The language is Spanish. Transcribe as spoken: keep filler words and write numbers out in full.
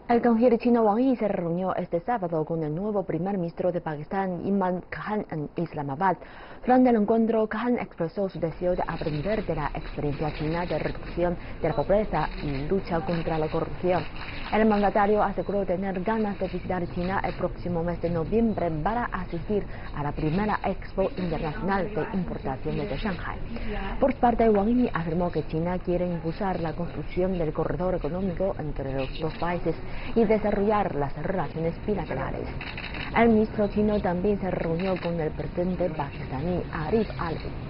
El canciller chino Wang Yi se reunió este sábado con el nuevo primer ministro de Pakistán, Imran Khan, en Islamabad. Durante el encuentro, Khan expresó su deseo de aprender de la experiencia china de reducción de la pobreza y lucha contra la corrupción. El mandatario aseguró tener ganas de visitar China el próximo mes de noviembre para asistir a la primera Expo Internacional de Importaciones de Shanghai. Por su parte, Wang Yi afirmó que China quiere impulsar la construcción del corredor económico entre los dos países y desarrollar las relaciones bilaterales. El ministro chino también se reunió con el presidente pakistaní Arif Alvi.